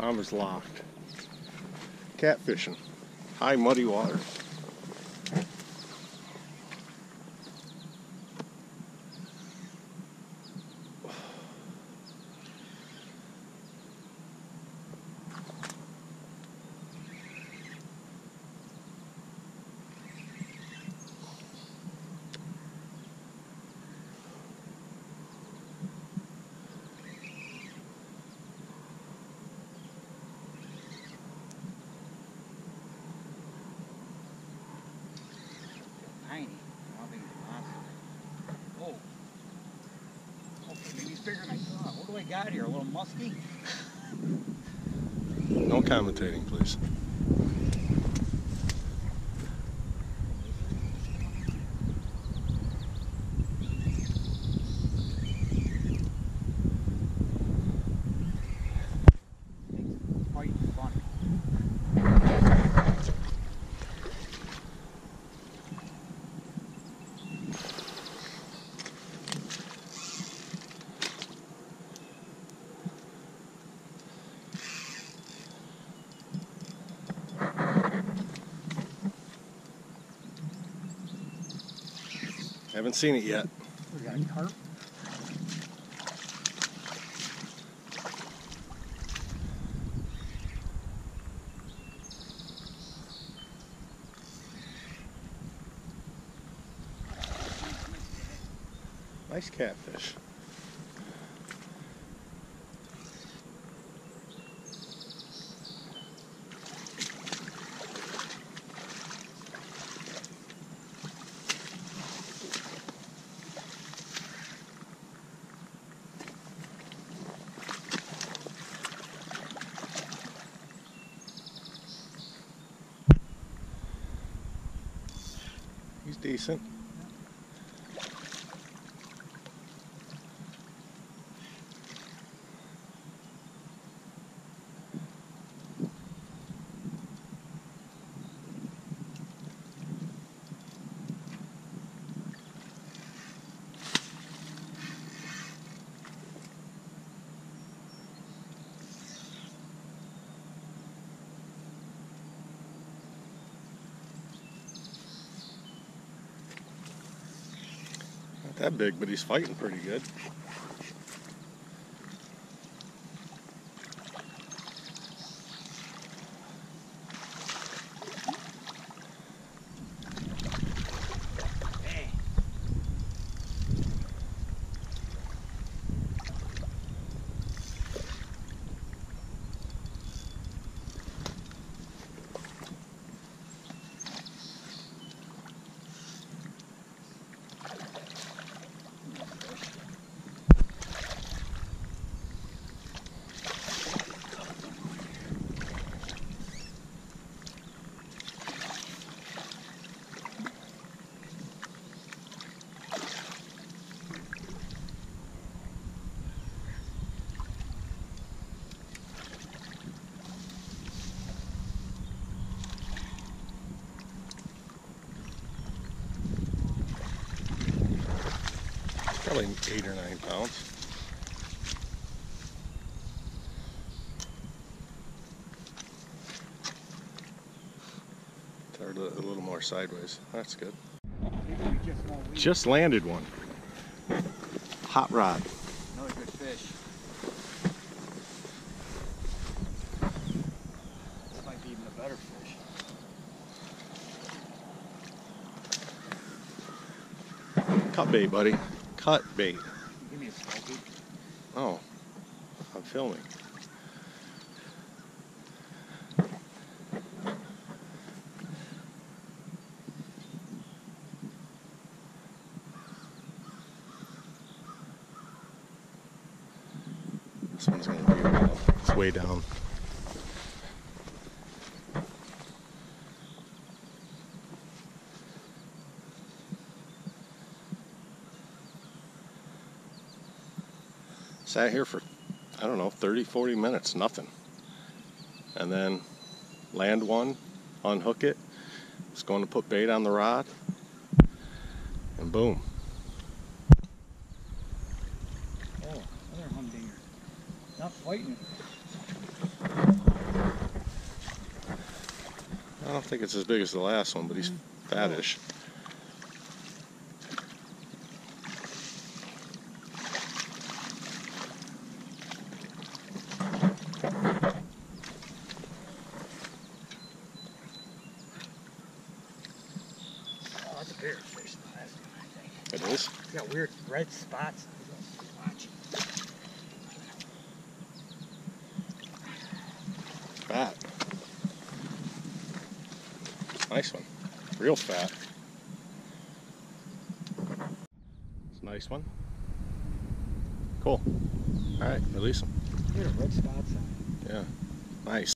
Pond is locked. Catfishing. High muddy water. Tiny. I don't think it's a monster. Oh. Okay, maybe he's bigger than I thought. What do I got here? A little muskie? No commentating, please. Quite funny. Haven't seen it yet. We got a carp. Nice catfish. He's decent. Not that big, but he's fighting pretty good. Probably 8 or 9 pounds. Turned a little more sideways. That's good. Just landed one. Hot rod. Another good fish. This might be even a better fish. Cut bait, buddy. Cut bait. Give me a smoky. Oh, I'm filming. This one's going to be a while. It's way down. Sat here for, I don't know, 30, 40 minutes, nothing. And then land one, unhook it, it's going to put bait on the rod, and boom. Oh, another humdinger. Not fighting. I don't think it's as big as the last one, but he's fattish. Oh, that's a bigger fish than the last one, I think. It is? It's got weird red spots. Watch. Fat. Nice one. Real fat. It's a nice one. Cool. Alright, release him. Weird red spots on it. Yeah. Nice.